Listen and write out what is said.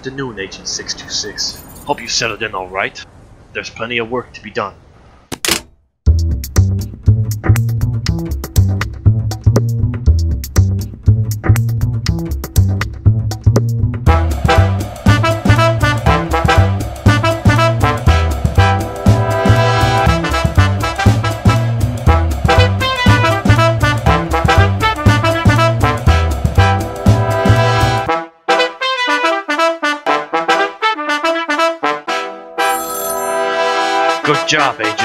afternoon, Agent 626. Hope you settled in alright. There's plenty of work to be done. Good job, Agent.